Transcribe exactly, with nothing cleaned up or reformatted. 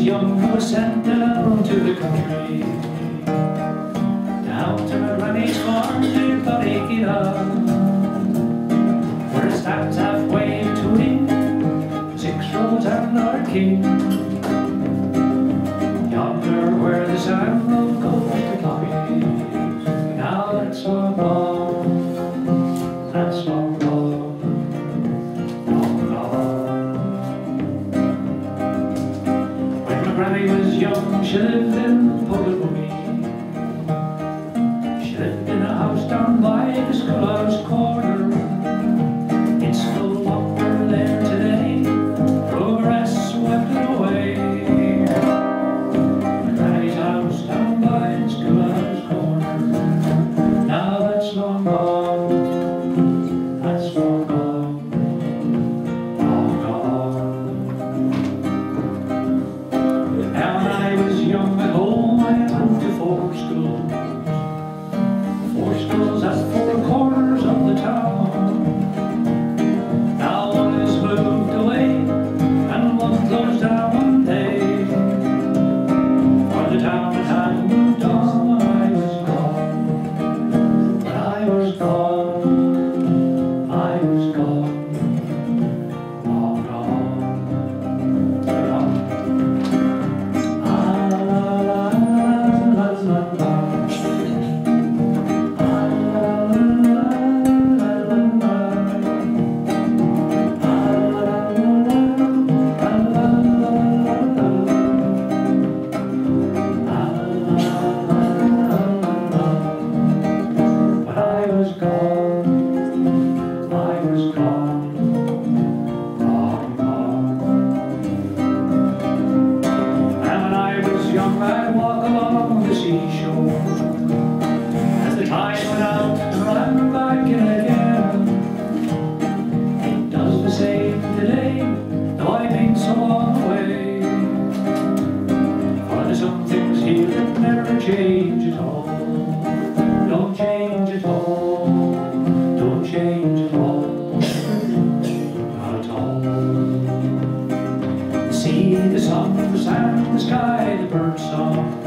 young, I was sent down to the country, down to my granny's farm near Ballykeelah, where it stands halfway between Six Roads and Larkin. Yonder where the sand road goes to Cloughy, now that's long gone, that's long gone, long gone. When my granny was young, she lived in Puddlebury. She lived in a house down by the schoolhouse corner. It's full of her there today, progress swept it away. My granny's house down by the schoolhouse corner, now that's long gone, that's long gone, long gone. Now when I was young at home, I went to four schools, four schools at four corners of the town. Now one is moved away, and one closed down one day. For the town that had moved on when I was gone, when I was gone, I was gone, long gone, gone. Ah, la, la, la, la, la. I'd walk along the seashore as the tide went out and ran back in again. It does the same today, though I've been so long away. For there's some things here that never change at all. Don't change at all, don't change at all, not at all. The sea, the sun, the sand, the sky, the bird song,